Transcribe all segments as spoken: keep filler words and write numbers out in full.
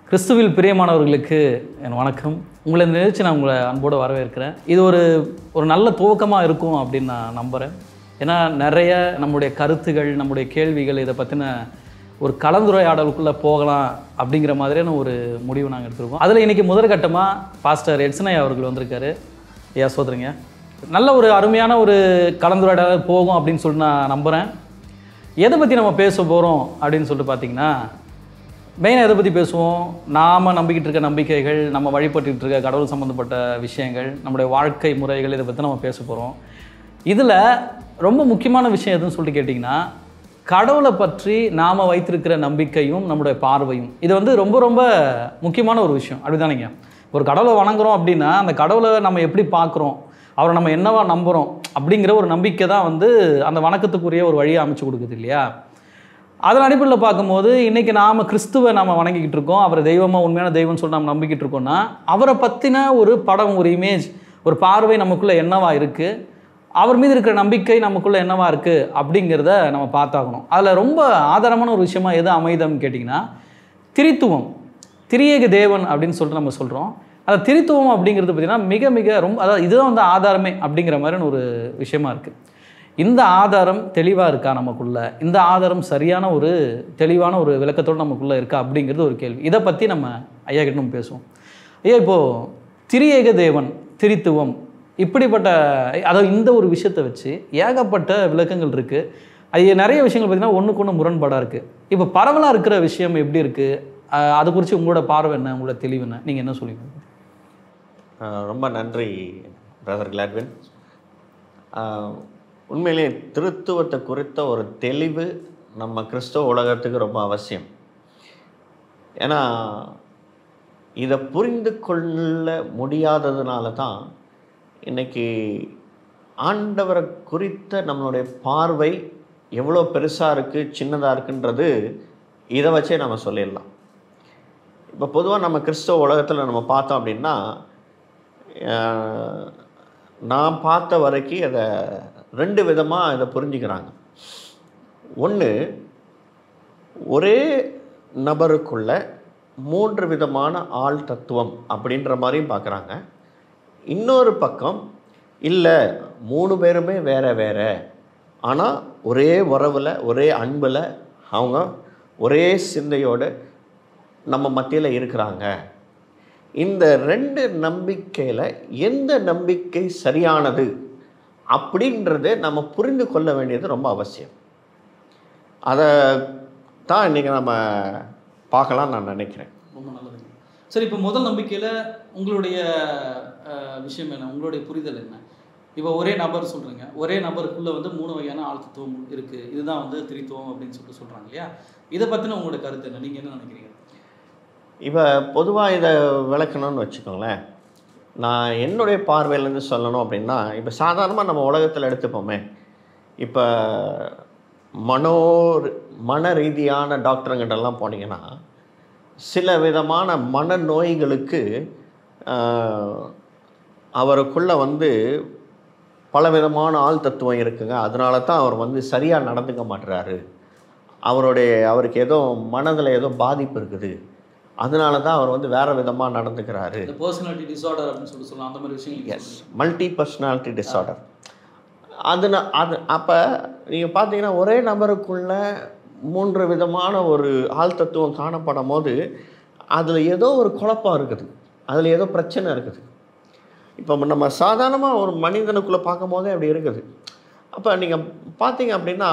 கிறிஸ்துவில் பிரியமானவர்களுக்கு என் வணக்கம். உங்களை இந்த நிகழ்ச்சி நான் உங்களை அன்போடு வரவேற்கிறேன். இது ஒரு ஒரு நல்ல துவக்கமாக இருக்கும் அப்படின்னு நான் நம்புகிறேன். ஏன்னா நிறைய நம்முடைய கருத்துகள், நம்முடைய கேள்விகள், இதை பற்றின ஒரு கலந்துரையாடலுக்குள்ளே போகலாம் அப்படிங்கிற மாதிரியான ஒரு முடிவு நாங்கள் எடுத்துருக்கோம். அதில் இன்றைக்கி முதற்கட்டமாக பாஸ்டர் எட்சனை அவர்கள் வந்திருக்காரு. ஐயா சோதரிங்க, நல்ல ஒரு அருமையான ஒரு கலந்துரையாடல் போகும் அப்படின்னு சொல்லிட்டு நான் நம்புகிறேன். எதை பற்றி நம்ம பேச போகிறோம் அப்படின்னு சொல்லிட்டு பார்த்தீங்கன்னா, மெயினாக எதை பற்றி பேசுவோம்? நாம் நம்பிக்கிட்டு இருக்க நம்பிக்கைகள், நம்ம வழிபட்டுக்கிட்டு இருக்க கடவுள் சம்மந்தப்பட்ட விஷயங்கள், நம்முடைய வாழ்க்கை முறைகள், இதை பற்றி நம்ம பேச போகிறோம். இதில் ரொம்ப முக்கியமான விஷயம் எதுன்னு சொல்லிட்டு கேட்டிங்கன்னா, கடவுளை பற்றி நாம் வைத்திருக்கிற நம்பிக்கையும் நம்முடைய பார்வையும், இது வந்து ரொம்ப ரொம்ப முக்கியமான ஒரு விஷயம். அப்படி தானேங்க? ஒரு கடவுளை வணங்குறோம் அப்படின்னா, அந்த கடவுளை நம்ம எப்படி பார்க்குறோம், அவரை நம்ம என்னவா நம்புகிறோம் அப்படிங்கிற ஒரு நம்பிக்கை தான் வந்து அந்த வணக்கத்துக்குரிய ஒரு வழியை அமைச்சு கொடுக்குது இல்லையா? அதன் அடிப்படையில் பார்க்கும்போது இன்றைக்கி நாம் கிறிஸ்துவை நாம் வணங்கிக்கிட்டு இருக்கோம். அவரை தெய்வமாக, உண்மையான தெய்வம்னு சொல்லி நம்ம நம்பிக்கிட்டு இருக்கோம்னா, அவரை பற்றின ஒரு படம், ஒரு இமேஜ், ஒரு பார்வை நமக்குள்ளே என்னவா இருக்குது, அவர் மீது இருக்கிற நம்பிக்கை நமக்குள்ளே என்னவா இருக்குது அப்படிங்கிறத நம்ம பார்த்தாகணும். அதில் ரொம்ப ஆதாரமான ஒரு விஷயமா எது அமைதம்னு கேட்டிங்கன்னா, திரித்துவம், திரியேக தேவன் அப்படின்னு சொல்லிட்டு நம்ம சொல்கிறோம். அந்த திரித்துவம் அப்படிங்கிறது பார்த்திங்கன்னா மிக மிக ரொம்ப, அதாவது இதுதான் வந்து ஆதாரமே அப்படிங்கிற மாதிரியான ஒரு விஷயமா இருக்குது. இந்த ஆதாரம் தெளிவாக இருக்கா நமக்குள்ளே? இந்த ஆதாரம் சரியான ஒரு தெளிவான ஒரு விளக்கத்தோடு நமக்குள்ளே இருக்கா அப்படிங்கிறது ஒரு கேள்வி. இதை பற்றி நம்ம ஐயா கிட்ட நம்ம பேசுவோம். ஐயா, இப்போது திரியேக தேவன், திரித்துவம், இப்படிப்பட்ட, அதாவது இந்த ஒரு விஷயத்தை வச்சு ஏகப்பட்ட விளக்கங்கள் இருக்குது. அது நிறைய விஷயங்கள் பார்த்திங்கன்னா ஒன்றுக்கு ஒன்று முரண்பாடாக இருக்குது. இப்போ பரவலாக இருக்கிற விஷயம் எப்படி இருக்குது, அது குறித்து உங்களோட பார்வை என்ன, உங்களோட தெளிவு என்ன, நீங்கள் என்ன சொல்லுவீங்க? ரொம்ப நன்றி பிரதர் கிளாட்வின். உண்மையிலே திருத்துவத்தை குறித்த ஒரு தெளிவு நம்ம கிறிஸ்தவ உலகத்துக்கு ரொம்ப அவசியம். ஏன்னா இதை புரிந்து கொள்ள முடியாததுனால தான் இன்றைக்கி ஆண்டவரை குறித்த நம்மளுடைய பார்வை எவ்வளோ பெருசாக இருக்குது, சின்னதாக இருக்குன்றது இதை வச்சே நம்ம சொல்லிடலாம். இப்போ பொதுவாக நம்ம கிறிஸ்தவ உலகத்தில் நம்ம பார்த்தோம் அப்படின்னா, நான் பார்த்த வரைக்கும் அதை ரெண்டு விதமாக இதை புரிஞ்சுக்கிறாங்க. ஒன்று, ஒரே நபருக்குள்ள மூன்று விதமான ஆள் தத்துவம் அப்படின்ற மாதிரியும் பார்க்குறாங்க. இன்னொரு பக்கம் இல்லை, மூணு பேருமே வேற வேற, ஆனால் ஒரே உறவில், ஒரே அன்பில், அவங்க ஒரே சிந்தையோடு நம்ம மத்தியில் இருக்கிறாங்க. இந்த ரெண்டு நம்பிக்கையில் எந்த நம்பிக்கை சரியானது அப்படின்றத நம்ம புரிந்து கொள்ள வேண்டியது ரொம்ப அவசியம். அதை தான் இன்றைக்கி நம்ம பார்க்கலாம் நான் நினைக்கிறேன். ரொம்ப நல்லது. சரி, இப்போ முதல் நம்பிக்கையில் உங்களுடைய விஷயம் என்ன, உங்களுடைய புரிதல் என்ன? இப்போ ஒரே நபர் சொல்கிறீங்க, ஒரே நபருக்குள்ளே வந்து மூணு வகையான ஆழ்த்துவம் இருக்குது, இதுதான் வந்து திரித்துவம் அப்படின்னு சொல்லிட்டு சொல்கிறாங்க இல்லையா? இதை பற்றின உங்களோட கருத்து என்ன, நீங்கள் என்ன நினைக்கிறீங்க? இப்போ பொதுவாக இதை விளக்கணும்னு வச்சுக்கோங்களேன். நான் என்னுடைய பார்வையிலேருந்து சொல்லணும் அப்படின்னா, இப்போ சாதாரணமாக நம்ம உலகத்தில் எடுத்துப்போமே, இப்போ மனோ மன ரீதியான டாக்டருங்கிட்டெல்லாம் போனீங்கன்னா, சில விதமான மனநோய்களுக்கு அவருக்குள்ளே வந்து பல விதமான ஆள் தத்துவம் இருக்குங்க. அதனால தான் அவர் வந்து சரியாக நடந்துக்க மாட்டுறாரு, அவருடைய அவருக்கு ஏதோ மனதில் ஏதோ பாதிப்பு இருக்குது, அதனால தான் அவர் வந்து வேறு விதமாக நடந்துக்கிறாரு. பர்சனாலிட்டி டிஸார்டர் அப்படின்னு சொல்லி சொல்லலாம், அந்த மாதிரி விஷயம். Yes, multi personality disorder. அது அது அப்போ நீங்கள் பார்த்தீங்கன்னா, ஒரே நபருக்குள்ள மூன்று விதமான ஒரு ஆள் தத்துவம் காணப்படும் போது அதில் ஏதோ ஒரு குழப்பம் இருக்குது, அதில் ஏதோ பிரச்சனை இருக்குது. இப்போ நம்ம சாதாரணமாக ஒரு மனிதனுக்குள்ளே பார்க்கும் போதே அப்படி இருக்குது. அப்போ நீங்கள் பார்த்தீங்க அப்படின்னா,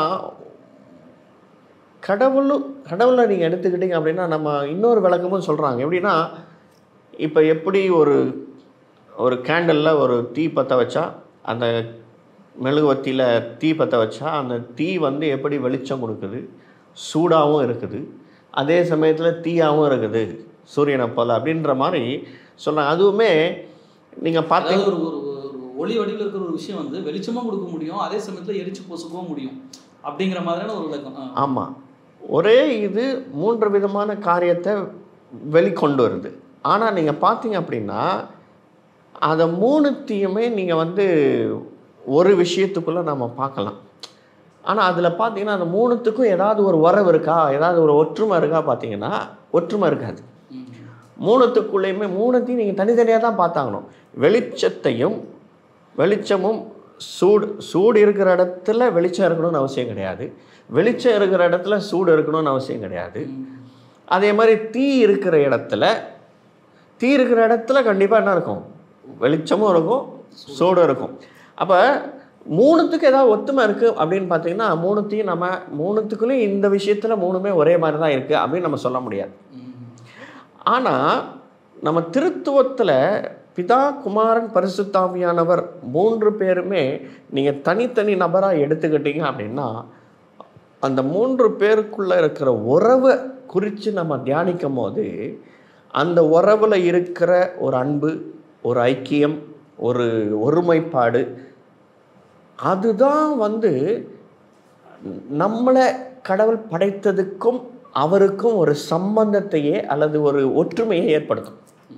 கடவுளும் கடவுளை நீங்கள் எடுத்துக்கிட்டீங்க அப்படின்னா, நம்ம இன்னொரு விளக்கமும் சொல்கிறாங்க. எப்படின்னா, இப்போ எப்படி ஒரு ஒரு கேண்டலில் ஒரு தீ பற்ற வச்சா, அந்த மெழுகுவத்தியில் தீ பற்ற வச்சா அந்த தீ வந்து எப்படி வெளிச்சம் கொடுக்குது, சூடாகவும் இருக்குது, அதே சமயத்தில் தீயாகவும் இருக்குது, சூரியனை போல் அப்படின்ற மாதிரி சொல்கிறாங்க. அதுவுமே நீங்கள் பார்த்தீங்க, ஒரு ஒளி வடிவில் இருக்கிற ஒரு விஷயம் வந்து வெளிச்சமாக கொடுக்க முடியும், அதே சமயத்தில் எரிச்சு பொசுக்கவும் முடியும் அப்படிங்கிற மாதிரியான ஒரு விளக்கம். ஆமாம், ஒரே இது மூன்று விதமான காரியத்தை வெளிக்கொண்டு வருது. ஆனால் நீங்கள் பார்த்தீங்க அப்படின்னா, அதை மூணுத்தையுமே நீங்கள் வந்து ஒரு விஷயத்துக்குள்ளே நம்ம பார்க்கலாம். ஆனால் அதில் பார்த்தீங்கன்னா, அந்த மூணுத்துக்கும் ஏதாவது ஒரு உறவு இருக்கா, ஏதாவது ஒரு ஒற்றுமை இருக்கா பார்த்தீங்கன்னா, ஒற்றுமை இருக்காது. மூணுத்துக்குள்ளேயுமே மூணுத்தையும் நீங்கள் தனித்தனியாக தான் பார்த்தாங்கணும். வெளிச்சத்தையும் வெளிச்சமும் சூடு சூடு இருக்கிற இடத்துல வெளிச்சம் இருக்கணும்னு அவசியம் கிடையாது. வெளிச்சம் இருக்கிற இடத்துல சூடு இருக்கணும்னு அவசியம் கிடையாது. அதே மாதிரி தீ இருக்கிற இடத்துல தீ இருக்கிற இடத்துல கண்டிப்பாக என்ன இருக்கும்? வெளிச்சமும் இருக்கும், சூடும் இருக்கும். அப்போ மூணுத்துக்கு ஏதாவது ஒத்துமை இருக்குது அப்படின்னு பார்த்தீங்கன்னா மூணுத்தையும் நம்ம மூணுத்துக்குள்ளேயும் இந்த விஷயத்தில் மூணுமே ஒரே மாதிரி தான் இருக்குது அப்படின்னு நம்ம சொல்ல முடியாது. ஆனால் நம்ம திருத்துவத்தில் பிதா, குமாரன், பரிசுத்தாவியானவர் மூன்று பேருமே நீங்கள் தனித்தனி நபராக எடுத்துக்கிட்டீங்க அப்படின்னா அந்த மூன்று பேருக்குள்ளே இருக்கிற உறவை குறித்து நம்ம தியானிக்கும் போது அந்த உறவில் இருக்கிற ஒரு அன்பு, ஒரு ஐக்கியம், ஒரு ஒருமைப்பாடு, அதுதான் வந்து நம்மளை கடவுள் படைத்ததுக்கும் அவருக்கும் ஒரு சம்பந்தத்தையே அல்லது ஒரு ஒற்றுமையை ஏற்படுத்தும்.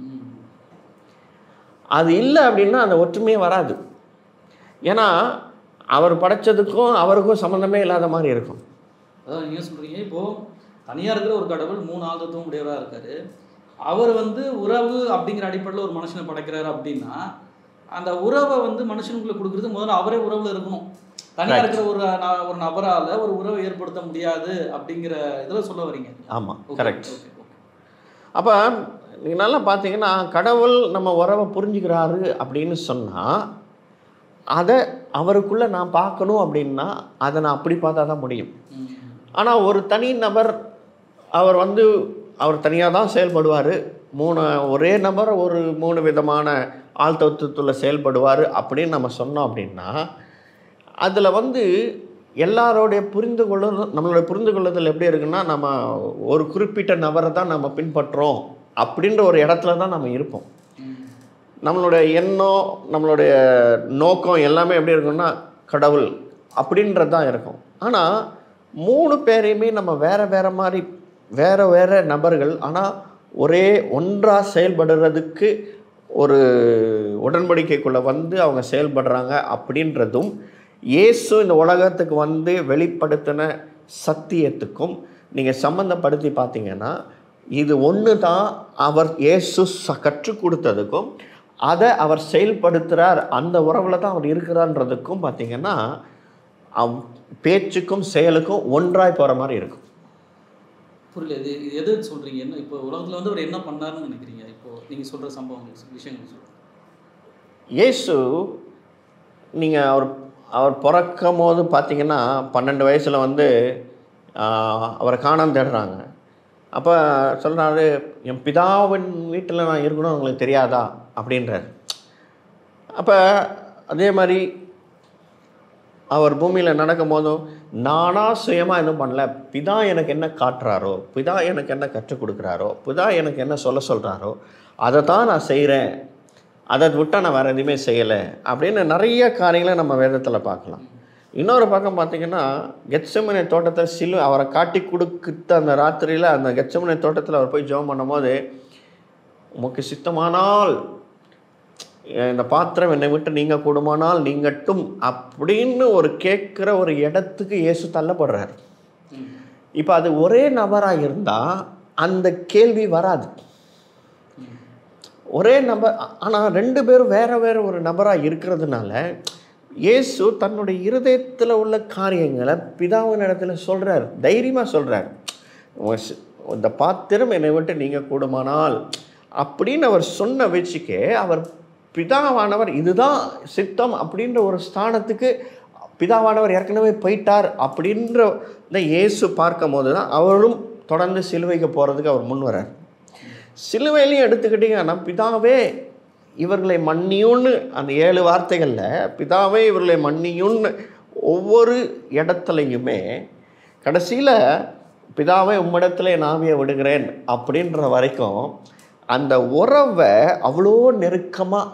அது இல்லை அப்படின்னா அந்த ஒற்றுமையே வராது. ஏன்னா அவர் படைச்சதுக்கும் அவருக்கும் சம்மந்தமே இல்லாத மாதிரி இருக்கும். அதான் நீங்கள் சொல்கிறீங்க, இப்போது தனியாக இருக்கிற ஒரு கடவுள் மூணு ஆழ்த்தத்துவம் உடையவராக இருக்கார். அவர் வந்து உறவு அப்படிங்கிற அடிப்படையில் ஒரு மனுஷனை படைக்கிறாரு அப்படின்னா அந்த உறவை வந்து மனுஷனுக்குள்ளே கொடுக்குறது முதல்ல அவரே உறவில் இருக்கணும். தனியாக இருக்கிற ஒரு ஒரு நபரால் ஒரு உறவை ஏற்படுத்த முடியாது அப்படிங்கிற இதில் சொல்ல வரீங்க. ஆமாம், கரெக்ட். அப்போ நீங்கள் நல்லா பார்த்தீங்கன்னா கடவுள் நம்ம உறவை புரிஞ்சுக்கிறாரு அப்படின்னு சொன்னால் அதை அவருக்குள்ளே நான் பார்க்கணும் அப்படின்னா அதை நான் அப்படி பார்த்தா தான் முடியும். ஆனால் ஒரு தனி நபர் அவர் வந்து அவர் தனியாக தான் செயல்படுவார். மூணு ஒரே நபர் ஒரு மூணு விதமான ஆழ்த்தத்துவத்தில் செயல்படுவார் அப்படின்னு நம்ம சொன்னோம் அப்படின்னா அதில் வந்து எல்லாரோடைய புரிந்து கொள்ளுதல் நம்மளுடைய புரிந்து கொள்ளுதல் எப்படி இருக்குன்னா நம்ம ஒரு குறிப்பிட்ட நபரை தான் நம்ம பின்பற்றுறோம் அப்படின்ற ஒரு இடத்துல தான் நம்ம இருப்போம். நம்மளுடைய எண்ணம், நம்மளுடைய நோக்கம் எல்லாமே எப்படி இருக்குன்னா கடவுள் அப்படின்றது தான் இருக்கும். ஆனால் மூணு பேரையுமே நம்ம வேறு வேறு மாதிரி வேறு வேறு நபர்கள், ஆனால் ஒரே ஒன்றாக செயல்படுறதுக்கு ஒரு உடன்படிக்கைக்குள்ளே வந்து அவங்க செயல்படுறாங்க அப்படின்றதும் இயேசு இந்த உலகத்துக்கு வந்து வெளிப்படுத்தின சத்தியத்துக்கும் நீங்கள் சம்மந்தப்படுத்தி பார்த்தீங்கன்னா இது ஒன்று தான். அவர் இயேசு கற்றுக் கொடுத்ததுக்கும் அதை அவர் செயல்படுத்துகிறார், அந்த உறவில் தான் அவர் இருக்கிறான்றதுக்கும் பார்த்திங்கன்னா அவ் பேச்சுக்கும் செயலுக்கும் ஒன்றாய் போகிற மாதிரி இருக்கும். புரியல, இது இது எது சொல்கிறீங்க? என்ன இப்போ உலகத்தில் வந்து அவர் என்ன பண்ணாருன்னு நினைக்கிறீங்க? இப்போது நீங்கள் சொல்கிற சம்பவங்கள் விஷயங்கள் சொல்லுங்கள். இயேசு நீங்கள் அவர் அவர் பிறக்கும் போது பார்த்திங்கன்னா பன்னெண்டு வயசில் வந்து அவரை காணாம தேடுறாங்க. அப்போ சொல்கிறாரு, என் பிதாவின் வீட்டில் நான் இருக்கணும் உங்களுக்கு தெரியாதா அப்படின்றார். அப்போ அதே மாதிரி அவர் பூமியில் நடக்கும் போதும் நானாக சுயமாக எதுவும் பண்ணல, பிதா எனக்கு என்ன காட்டுறாரோ, பிதா எனக்கு என்ன கற்றுக் கொடுக்குறாரோ, பிதா எனக்கு என்ன சொல்ல சொல்கிறாரோ அதை தான் நான் செய்கிறேன், அதை விட்டால் நான் வேறு எதுவுமே செய்யலை அப்படின்னு நிறைய காரியங்களை நம்ம வேதத்தில் பார்க்கலாம். இன்னொரு பக்கம் பார்த்திங்கன்னா கெத்செமனே தோட்டத்தில் சிலு அவரை காட்டி கொடுத்த அந்த ராத்திரியில் அந்த கெத்செமனே தோட்டத்தில் அவர் போய் ஜெபம் பண்ணும் போது உமக்கு சித்தமானால் இந்த பாத்திரம் என்னை விட்டு நீங்கள் கூடுமானால் நீங்கட்டும் அப்படின்னு ஒரு கேட்குற ஒரு இடத்துக்கு இயேசு தள்ளப்படுறார். இப்போ அது ஒரே நபராக இருந்தால் அந்த கேள்வி வராது. ஒரே நபர், ஆனால் ரெண்டு பேரும் வேறு வேறு ஒரு நபராக இருக்கிறதுனால இயேசு தன்னுடைய இருதயத்தில் உள்ள காரியங்களை பிதாவின் இடத்துல சொல்கிறார், தைரியமாக சொல்கிறார். இந்த பாத்திரம் என்னை விட்டு நீங்கள் கூடுமானால் அப்படின்னு அவர் சொன்ன வச்சுக்கே அவர் பிதாவானவர் இதுதான் சித்தம் அப்படின்ற ஒரு ஸ்தானத்துக்கு பிதாவானவர் ஏற்கனவே போயிட்டார் அப்படின்ற இந்த இயேசு பார்க்கும் போது தான் அவரும் தொடர்ந்து சிலுவைக்கு போகிறதுக்கு அவர் முன் வர்றார். சிலுவையிலையும் எடுத்துக்கிட்டிங்கன்னா பிதாவே இவர்களை மன்னியுன்னு அந்த ஏழு வார்த்தைகளில் பிதாவே இவர்களை மன்னியுன்னு ஒவ்வொரு இடத்துலையுமே கடைசியில் பிதாவே உம்மிடத்துல என் ஆவியை விடுகிறேன் அப்படின்ற வரைக்கும் அந்த உறவை அவ்வளோ நெருக்கமாக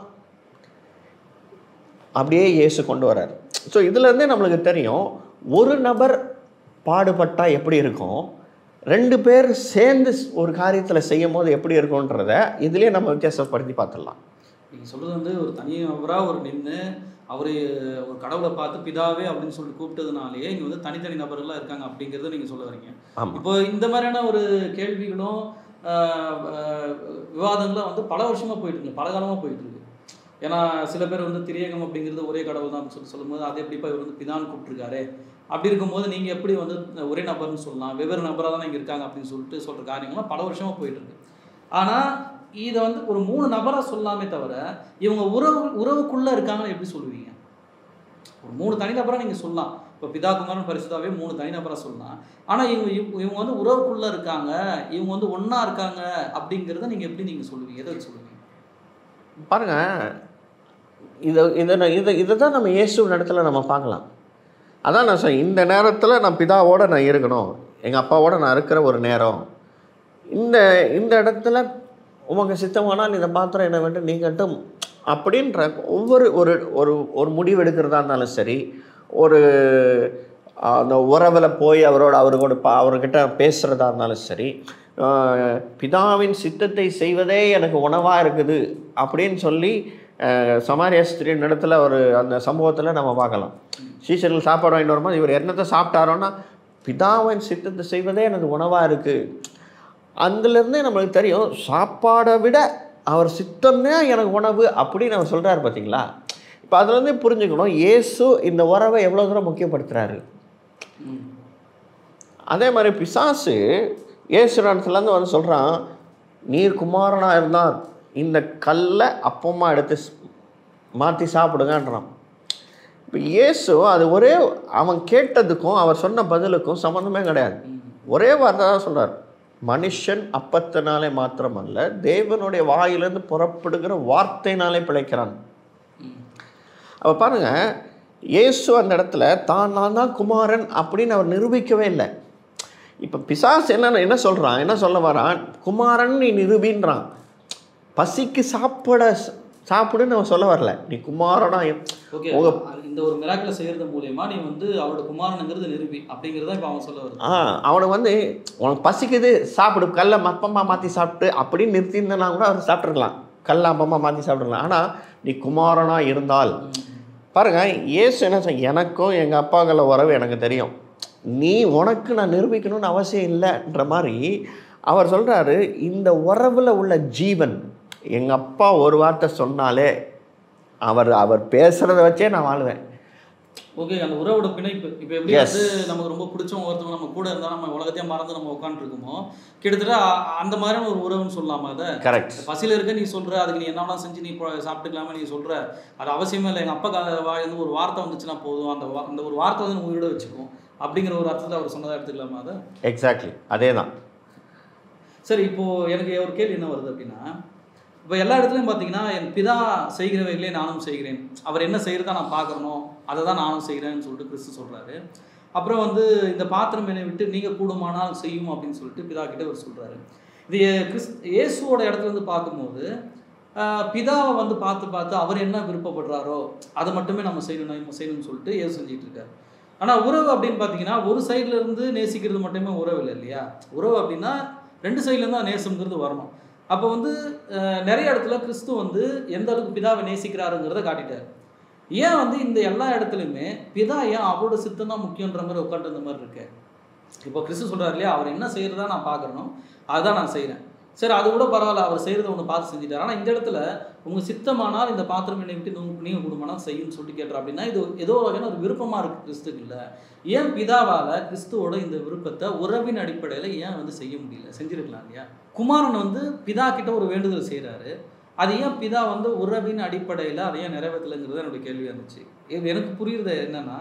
அப்படியே இயேசு கொண்டு வர்றார். ஸோ இதுலேருந்தே நம்மளுக்கு தெரியும் ஒரு நபர் பாடுபட்டால் எப்படி இருக்கும், ரெண்டு பேர் சேர்ந்து ஒரு காரியத்தில் செய்யும் போது எப்படி இருக்கும்ன்றத இதுலேயே நம்ம வித்தியாசப்படுத்தி பார்த்துடலாம். நீங்கள் சொல்கிறது வந்து ஒரு தனி நபராக ஒரு நின்று அவர் ஒரு கடவுளை பார்த்து பிதாவே அப்படின்னு சொல்லிட்டு கூப்பிட்டதுனாலேயே இங்கே வந்து தனித்தனி நபர்களாக இருக்காங்க அப்படிங்கிறத நீங்கள் சொல்ல வரீங்க. இப்போ இந்த மாதிரியான ஒரு கேள்விகளும் விவாதங்கள்லாம் வந்து பல வருஷமாக போயிட்டுருக்கு, பல காலமாக போயிட்டுருக்கு. ஏன்னா சில பேர் வந்து திரியேகம் அப்படிங்கிறது ஒரே கடவுள் தான் சொல்லி சொல்லும்போது அது எப்படிப்பா இவர் வந்து பிதான்னு கூப்பிட்டுருக்காரு, அப்படி இருக்கும்போது நீங்கள் எப்படி வந்து ஒரே நபர்னு சொல்லலாம், வெவ்வேறு நபராக தான் இங்கே இருக்காங்க அப்படின்னு சொல்லிட்டு சொல்கிற காரியங்கள்லாம் பல வருஷமாக போயிட்டுருக்கு. ஆனால் இதை வந்து ஒரு மூணு நபராக சொல்லலாமே தவிர இவங்க உறவு உறவுக்குள்ளே இருக்காங்கன்னு எப்படி சொல்லுவீங்க? ஒரு மூணு தனிநபராக நீங்கள் சொல்லலாம், இப்போ பிதா குமாரன் பரிசுத்தாவே மூணு தனிநபராக சொல்லலாம். ஆனால் இவங்க இவங்க வந்து உறவுக்குள்ளே இருக்காங்க, இவங்க வந்து ஒன்றா இருக்காங்க அப்படிங்கிறத நீங்கள் எப்படி நீங்கள் சொல்லுவீங்க, எதை சொல்லுவீங்க? பாருங்க, இதை இதை இதை இதை தான் நம்ம இயேசு இடத்துல நம்ம பார்க்கலாம். அதான் நான் சொன்னேன், இந்த நேரத்தில் நான் பிதாவோடு நான் இருக்கணும், எங்கள் அப்பாவோடு நான் இருக்கிற ஒரு நேரம். இந்த இந்த இடத்துல உமக்கு சித்தமானால் இந்த பாத்திரம் என்ன வேண்டும் நீங்கட்டும் அப்படின்ற ஒவ்வொரு ஒரு ஒரு ஒரு முடிவு எடுக்கிறதா இருந்தாலும் சரி, ஒரு அந்த உறவில் போய் அவரோட அவரோட பா அவர்கிட்ட பேசுகிறதா இருந்தாலும் சரி, பிதாவின் சித்தத்தை செய்வதே எனக்கு உணவாக இருக்குது அப்படின்னு சொல்லி சமாரிய ஸ்திரீன் இடத்துல ஒரு அந்த சம்பவத்தில் நம்ம பார்க்கலாம். சீசர்கள் சாப்பாடு வாங்கிட்டு வரும்போது இவர் என்னத்தை சாப்பிட்டாரோன்னா பிதாவின் சித்தத்தை செய்வதே எனக்கு உணவாக இருக்குது. அதுலேருந்தே நம்மளுக்கு தெரியும், சாப்பாடை விட அவர் சித்தம்னே எனக்கு உணவு அப்படின்னு அவர் சொல்கிறார் பார்த்தீங்களா. இப்போ அதுலேருந்தே புரிஞ்சுக்கணும் இயேசு இந்த உறவை எவ்வளோ தூரம் முக்கியப்படுத்துகிறாரு. அதே மாதிரி பிசாசு இயேசு இடத்துலேருந்து வந்து சொல்கிறான், நீர் குமாரனாக இருந்தால் இந்த கல்லை அப்பமாக எடுத்து மாற்றி சாப்பிடுங்கன்றான். இப்போ இயேசு அது ஒரே அவன் கேட்டதுக்கும் அவர் சொன்ன பதிலுக்கும் சம்மந்தமே கிடையாது. ஒரே வார்த்தை தான் சொல்கிறார், மனுஷன் அப்பத்தினாலே மாத்திரமல்ல தேவனுடைய வாயிலிருந்து புறப்படுகிற வார்த்தையினாலே பிழைக்கிறான். அப்போ பாருங்கள், இயேசு அந்த இடத்துல தான் நான் தான் குமாரன் அப்படின்னு அவர் நிரூபிக்கவே இல்லை. இப்போ பிசாசு என்ன என்ன சொல்கிறான், என்ன சொல்ல வரான், குமாரன் நீ நிரூபின்றான். பசிக்கு சாப்பிட சாப்பிடுன்னு அவன் சொல்ல வரல, நீ குமாரனா. ஓகே, இந்த ஒரு மிராக்கிளை செய்கிறது மூலமா நீ வந்து அவரோட குமாரனுங்கிறது நிரூபி அப்படிங்கிறத இப்போ அவன் சொல்ல வருது. ஆ அவனுக்கு வந்து உனக்கு பசிக்குது சாப்பிடு, கல்லை அப்பமாக மாற்றி சாப்பிட்டு அப்படின்னு நிறுத்தியிருந்தனா கூட அவர் சாப்பிட்ருக்கலாம், கல்லை அப்பமாக மாற்றி சாப்பிட்ருக்கலாம். ஆனால் நீ குமாரனாக இருந்தால் பாருங்கள், இயேசு என்ன சொல், எனக்கும் எங்கள் அப்பாக்கள உறவு எனக்கு தெரியும், நீ உனக்கு நான் நிரூபிக்கணும்னு அவசியம் இல்லைன்ற மாதிரி அவர் சொல்கிறாரு. இந்த உறவில் உள்ள ஜீவன் எங்கள் அப்பா ஒரு வார்த்தை சொன்னாலே அவர் அவர் பேசுகிறத வச்சே நான் வாழ்வேன். ஓகே, அந்த உறவோட பிணைப்பு இப்போ எப்படி வந்து நமக்கு ரொம்ப பிடிச்சவங்க ஒருத்தவங்க நம்ம கூட இருந்தால் நம்ம உலகத்தையும் மறந்து நம்ம உட்காந்துருக்கோமோ, கிட்டத்தட்ட அந்த மாதிரியான ஒரு உறவுன்னு சொல்லலாமா அதை? கரெக்ட். பசியில் இருக்க நீ சொல்கிற, அதுக்கு நீ என்ன செஞ்சு நீ சாப்பிட்டுக்கலாமா நீ சொல்கிற, அது அவசியமே இல்லை. எங்கள் அப்பா வாயிலிருந்து ஒரு வார்த்தை வந்துச்சுன்னா போதும், அந்த அந்த ஒரு வார்த்தை வந்து நம்ம உயிரோட வச்சுக்கும் அப்படிங்கிற ஒரு அர்த்தத்தை அவர் சொன்னதாக எடுத்துக்கலாமா அதை? எக்ஸாக்ட்லி அதே தான். சரி, இப்போது எனக்கு ஒரு கேள்வி என்ன வருது அப்படின்னா, இப்போ எல்லா இடத்துலையும் பார்த்தீங்கன்னா என் பிதா செய்கிறவைகளே நானும் செய்கிறேன், அவர் என்ன செய்கிறதா நான் பார்க்கணும், அதை தான் நானும் செய்கிறேன்னு சொல்லிட்டு கிறிஸ்து சொல்கிறாரு. அப்புறம் வந்து இந்த பாத்திரம் என்னை விட்டு நீங்கள் கூடுமானால் செய்யும் அப்படின்னு சொல்லிட்டு பிதா கிட்ட அவர் சொல்கிறாரு. இது கிறிஸ் இயேசுவோட இடத்துல இருந்து பார்க்கும்போது பிதாவை வந்து பார்த்து பார்த்து அவர் என்ன விருப்பப்படுறாரோ அதை மட்டுமே நம்ம செய்யணும் நம்ம செய்யணும்னு சொல்லிட்டு இயேசு செஞ்சிட்டு இருக்காரு. ஆனால் உறவு அப்படின்னு பார்த்தீங்கன்னா ஒரு சைடில் இருந்து நேசிக்கிறது மட்டுமே உறவு இல்லை இல்லையா? உறவு அப்படின்னா ரெண்டு சைட்லேருந்து தான் நேசம்ங்கிறது வரணும். அப்போ வந்து நிறைய இடத்துல கிறிஸ்து வந்து எந்த அளவுக்கு பிதாவை நேசிக்கிறாருங்கிறத காட்டிட்டார். ஏன் வந்து இந்த எல்லா இடத்துலையுமே பிதா ஏன் அவரோட சித்தம் தான் முக்கியன்ற மாதிரி உட்காந்து இந்த மாதிரி இருக்கு. இப்போ கிறிஸ்து சொல்கிறார் இல்லையா, அவர் என்ன செய்கிறதா நான் பார்க்கணும், அதுதான் நான் செய்கிறேன். சரி, அது கூட பரவாயில்ல, அவர் செய்கிறத ஒன்று பார்த்து செஞ்சுட்டார். ஆனால் இந்த இடத்துல உங்கள் சித்தமானால் இந்த பாத்திரம் என்னை விட்டு நீங்கள் குடும்பமானால் செய்யுன்னு சொல்லிட்டு கேட்டார் அப்படின்னா இது ஏதோ வகையான ஒரு விருப்பமாக இருக்குது கிறிஸ்துக்கு. இல்லை, ஏன் பிதாவால் கிறிஸ்துவோட இந்த விருப்பத்தை உறவின் அடிப்படையில் ஏன் வந்து செய்ய முடியல? செஞ்சுருக்கலாம் இல்லையா? குமாரன் வந்து பிதா கிட்ட ஒரு வேண்டுதல் செய்கிறாரு, அது ஏன் பிதா வந்து உறவின் அடிப்படையில் அதை ஏன் நிறைவேற்றலைங்கிறது என்னுடைய கேள்வியாக இருந்துச்சு. எனக்கு புரியுறது என்னென்னா,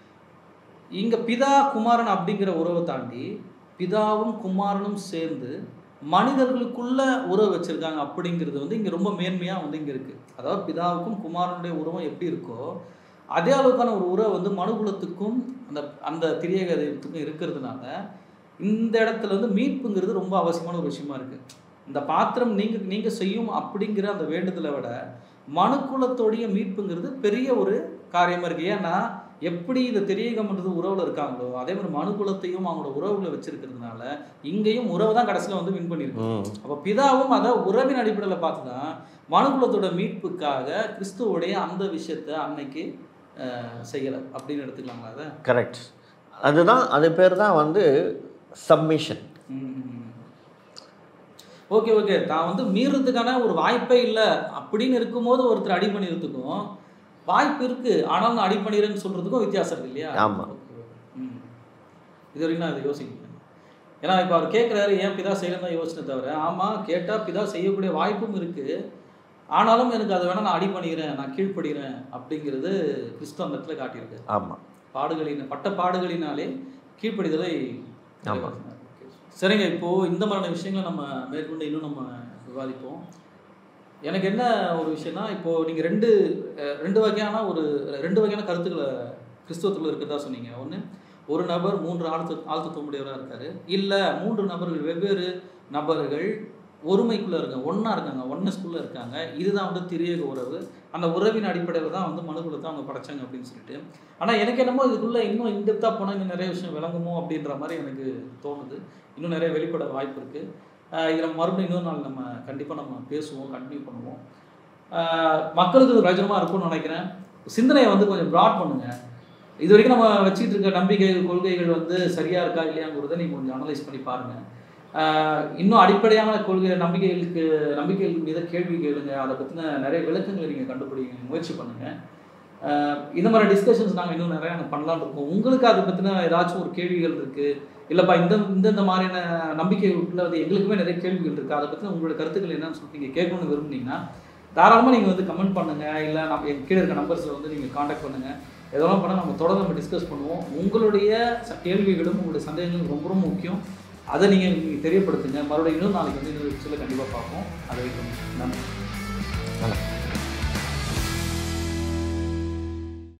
இங்கே பிதா குமாரன் அப்படிங்கிற உறவை தாண்டி பிதாவும் குமாரனும் சேர்ந்து மனிதர்களுக்குள்ள உறவு வச்சுருக்காங்க அப்படிங்கிறது வந்து இங்கே ரொம்ப மேன்மையாக வந்து இங்கே இருக்குது. அதாவது பிதாவுக்கும் குமாரனுடைய உறவும் எப்படி இருக்கோ அதே அளவுக்கான ஒரு உறவு வந்து மனுகுலத்துக்கும் அந்த அந்த திரியேக தெய்வத்துக்கும் இருக்கிறதுனால இந்த இடத்துல வந்து மீட்புங்கிறது ரொம்ப அவசியமான ஒரு விஷயமா இருக்குது. இந்த பாத்திரம் நீங்கள் நீங்கள் செய்யும் அப்படிங்கிற அந்த வேண்டுதலை விட மனுக்குலத்தோடைய மீட்புங்கிறது பெரிய ஒரு காரியமாக இருக்குது. ஏன்னா எப்படி இந்த திரியேகம்ன்றது உறவில் இருக்காங்களோ அதே மாதிரி மனுக்குலத்தையும் அவங்களோட உறவுகளை வச்சிருக்கிறதுனால இங்கேயும் உறவு தான் கடைசியில் வந்து வின் பண்ணியிருக்கோம். அப்போ பிதாவும் அதை உறவின் அடிப்படையில் பார்த்து தான் மனுக்குலத்தோட மீட்புக்காக கிறிஸ்துவோடைய அந்த விஷயத்தை அன்னைக்கு செய்யலை அப்படின்னு எடுத்துக்கலாங்களா? அதை கரெக்ட். அதுதான் அது பேர் தான் வந்து சப்மிஷன். ஓகே ஓகே தான் வந்து மீறதுக்கான ஒரு வாய்ப்பே இல்லை அப்படின்னு இருக்கும்போது ஒருத்தர் அடி பண்ணிடுறதுக்கும் வாய்ப்பு இருக்கு ஆனால் நான் அடி பண்ணிடுறேன்னு சொல்றதுக்கும் வித்தியாசம் இருக்கு இல்லையா? ஆமாம். ம் இது வரைக்கும் நான் இதை யோசிக்கிறேன். ஏன்னா இப்போ அவர் கேட்குறாரு ஏன் பிதா செய்யணும் தான் யோசனை தவிர, ஆமாம் கேட்டால் பிதா செய்யக்கூடிய வாய்ப்பும் இருக்குது, ஆனாலும் எனக்கு அதை வேணால் நான் அடி பண்ணிக்கிறேன், நான் கீழ்ப்படுகிறேன் அப்படிங்கிறது கிறிஸ்து அந்த இடத்துல காட்டியிருக்கு. ஆமாம். பாடுகளின் பட்ட பாடுகளினாலே கீழ்ப்படிதலை. ஆமாம். சரிங்க, இப்போது இந்த மாதிரியான விஷயங்களை நம்ம மேற்கொண்டு இன்னும் நம்ம விவாதிப்போம். எனக்கு என்ன ஒரு விஷயம்னா, இப்போது நீங்கள் ரெண்டு ரெண்டு வகையான ஒரு ரெண்டு வகையான கருத்துக்களை கிறிஸ்துவத்தில் இருக்கிறதா சொன்னீங்க. ஒன்று, ஒரு நபர் மூன்று ஆழ்த்து ஆழ்த்துவமுடையவராக இருக்கார், இல்லை மூன்று நபர்கள் வெவ்வேறு நபர்கள் ஒருமைக்குள்ளே இருக்காங்க, ஒன்றா இருக்காங்க, ஒன்னஸ்குள்ளே இருக்காங்க, இதுதான் வந்து திரியேக உறவு, அந்த உறவின் அடிப்படையில் தான் வந்து மனுக்குள்ள தான் அவங்க படைச்சாங்க அப்படின்னு சொல்லிட்டு. ஆனால் எனக்கு என்னமோ இதுக்குள்ளே இன்னும் இன்டெப்த்தாக போனால் இன்னும் நிறைய விஷயம் விளங்குமோ அப்படின்ற மாதிரி எனக்கு தோணுது. இன்னும் நிறைய வெளிப்பட வாய்ப்பு இருக்குது. இதில் நம்ம மறுபடியும் இன்னொரு நாள் நம்ம கண்டிப்பாக நம்ம பேசுவோம், கண்டினியூ பண்ணுவோம். மக்களுக்கு இது பிரயோஜனமாக இருக்கும்னு நினைக்கிறேன். சிந்தனையை வந்து கொஞ்சம் ப்ராட் பண்ணுங்கள். இது வரைக்கும் நம்ம வச்சுக்கிட்டு இருக்க நம்பிக்கைகள் கொள்கைகள் வந்து சரியாக இருக்கா இல்லையாங்கிறத நீங்கள் கொஞ்சம் அனலைஸ் பண்ணி பாருங்கள். இன்னும் அடிப்படையான கொள்கை நம்பிக்கைகளுக்கு நம்பிக்கைகள் மீது கேள்வி கேளுங்க, அதை பற்றின நிறைய விளக்கங்களை நீங்கள் கண்டுபிடிங்க, முயற்சி பண்ணுங்கள். இந்த மாதிரி டிஸ்கஷன்ஸ் நாங்கள் இன்னும் நிறையா நாங்கள் பண்ணலான்னு இருக்கோம். உங்களுக்கு அதை பற்றின ஏதாச்சும் ஒரு கேள்விகள் இருக்குது, இல்லைப்பா இந்த இந்தந்த மாதிரியான நம்பிக்கைகளுக்குள்ள வந்து எங்களுக்குமே நிறைய கேள்விகள் இருக்குது, அதை பற்றின உங்களோட கருத்துக்கள் என்னன்னு சொல்லிட்டு நீங்கள் கேட்கணும்னு விரும்புனீங்கன்னா தாராளமாக நீங்கள் வந்து கமெண்ட் பண்ணுங்கள், இல்லை நம்ம எங்கள் கீழே இருக்க நம்பர்ஸில் வந்து நீங்கள் காண்டாக்ட் பண்ணுங்கள். எதெல்லாம் பண்ணால் நம்ம தொடர்ந்து நம்ம டிஸ்கஸ் பண்ணுவோம். உங்களுடைய கேள்விகளும் உங்களுடைய சந்தேகங்களும் ரொம்ப ரொம்ப முக்கியம். அதை நீங்கள் நீங்கள் தெரியப்படுத்துங்க. மறுபடியும் நாளைக்கு வந்து இன்னொரு விஷயத்தில் கண்டிப்பாக பார்ப்போம். அதை நன்றி.